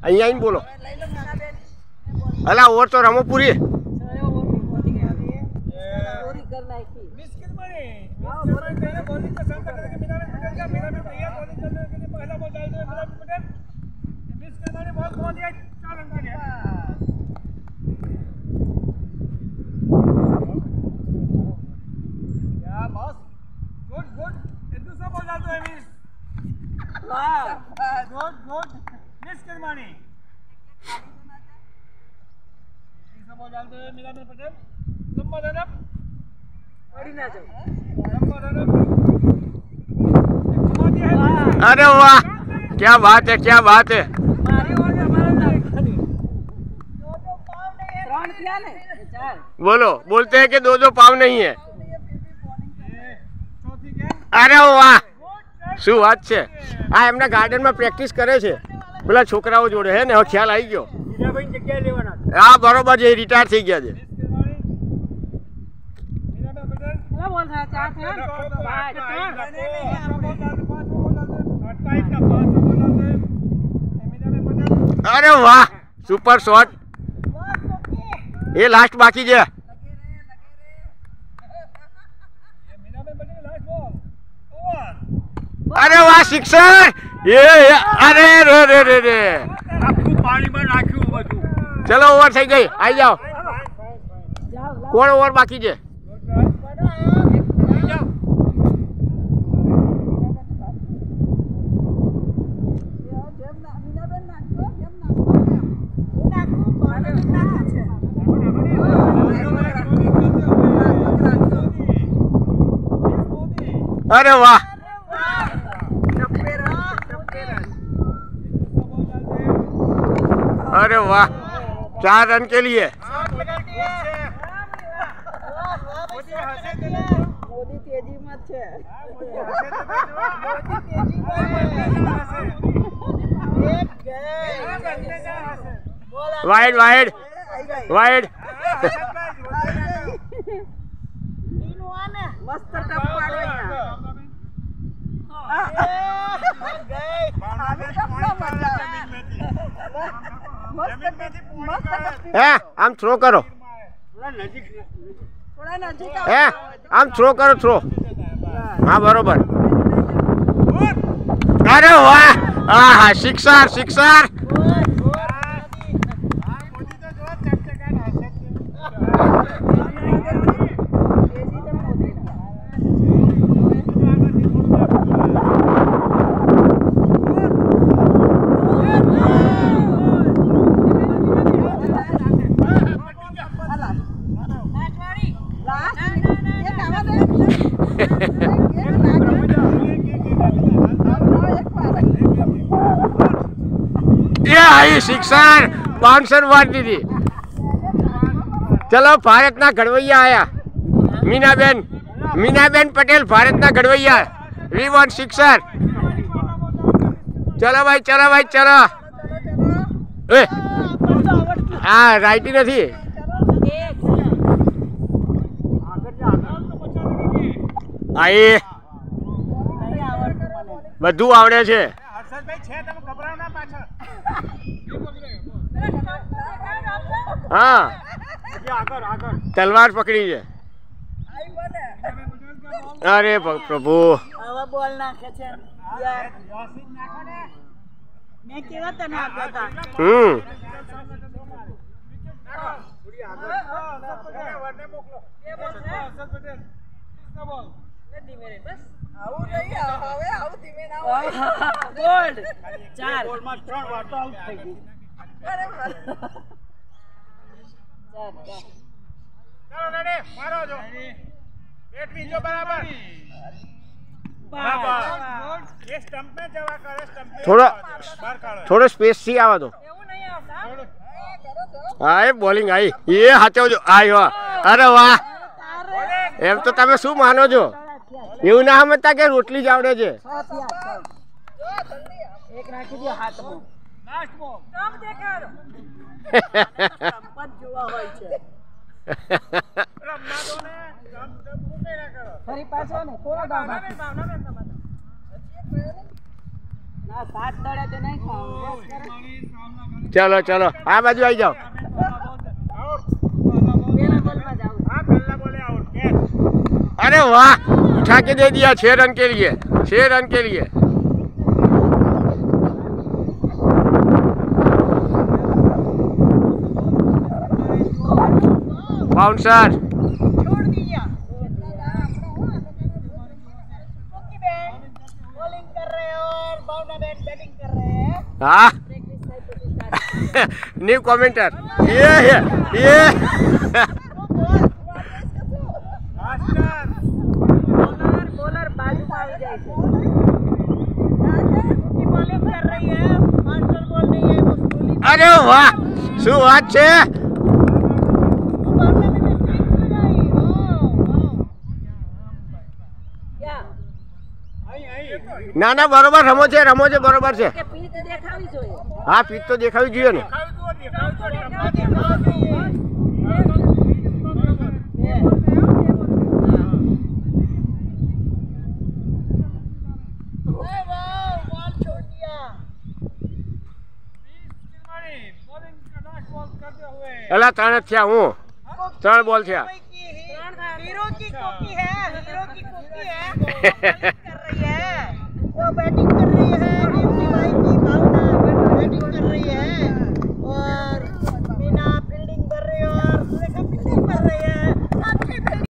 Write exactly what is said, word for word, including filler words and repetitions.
અહીંયા આવીને બોલો. અલા ઓવર તો રમો પૂરી. अरे वाह क्या बात है क्या बात है। बोलो बोलते हैं कि दो दो पाव नहीं है। अरे वाह શું વાત છે। આ એમના ગાર્ડનમાં પ્રેક્ટિસ કરે છે પેલા છોકરાઓ જોડે હે ને હવે ખ્યાલ આવી ગયો। હા બરોબર છે રિટાયર થઈ ગયા છે। अरे वाह सुपर शॉट। ये लास्ट बाकी है। अरे वाह सिक्सर। ये अरे रे रे रे रे पानी में नाख्યું બધું। चलो ओवर થઈ ગઈ आई जाओ। કોણ ઓવર બાકી છે। अरे वाह अरे वाह चार रन के लिए। वाइड वाइड वाइड है आम थ्रो करो। है आम थ्रो करो थ्रो। हाँ बरोबर। अरे वाह हाँ सिक्सर सिक्सर। ये आई सिक्सर बाउंसर मार दी थी। चलो भारत ना घड़वैया आया मीनाबेन मीनाबेन पटेल भारत ना घड़वैया वी वन सिक्सर। चलो भाई चलो भाई चलो। ए हाँ राइटी नहीं आई બધું આવડે છે। हाँ तलवार पकड़ी है। अरे प्रभु हम्म गोल्ड चार गोल्ड में त्रण વાર તો આઉટ થઈ ગઈ। चलो रेडी मारो जो बैट भी जो बराबर बराबर ये स्टंप में जवा करे स्टंप में थोड़ा बाहर काढो थोड़ा स्पेस सी आवा दो। એવું નહીં આવતા। आए बॉलिंग आई ये हाथे जो आई हो। अरे वाह एम तो તમે શું માનો છો એવું ના સમજતા કે રોટલી જ આવડે છે। એક રાખી દો હાથમાં લાસ્ટ બોલ તમ દેખાડો સંપત જોવા હોય છે રમવા દો ને તમ તમ મૂકે ના કરો ફરી પાછો ને કોનો દાવ ભાવના બેન તમારો ના સાત દડે તો નહીં ખાવ બસ કરે चलो चलो आ बाजू आई जाओ। अरे वाह, उठा के दे दिया छह रन के लिए, छह रन के लिए। बाउंसर छोड़ दिया। बॉलिंग कर रहे हैं और बाउंडा बैट बैटिंग कर रहे हैं। हाँ न्यू कमेंटर ये ये ये बॉलर बॉलर बाजू में आ जाए। बॉलिंग कर रही है, मास्टर बॉल नहीं है, वो गोली। अरे वाह, શું વાત છે। बाउंडा में स्ट्रिंग लगाई। क्या ના ના બરોબર રમો છે, રમો છે, બરોબર છે। કે પીચ દેખાવી જોઈએ। હા પીચ તો દેખાવી જોઈએ ને। એલા ત્રણ જ થયા, હું ત્રણ બોલ થયા। हीरो की कॉपी है, हीरो की कॉपी है। कर रही है वो बैटिंग